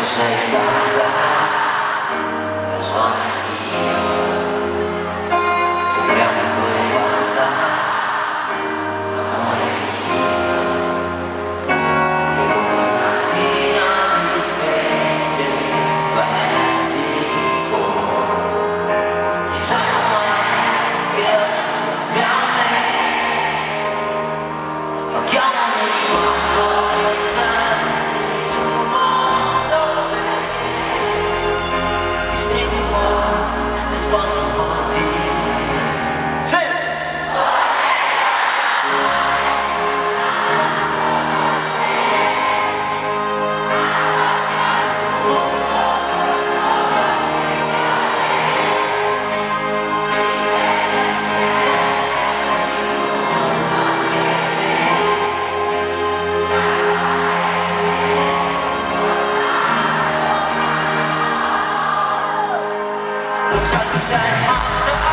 sei stanca, lo so anch'io, sembriamo due panda, amore mio. Ed una mattina ti svegli e pensi poi, chissà mai che oggi tutti a me, ma chiamami quando rientrare sul mondo perché mi stringi un po', mi sposto un po' di me. Sì! Lo so che sei matta,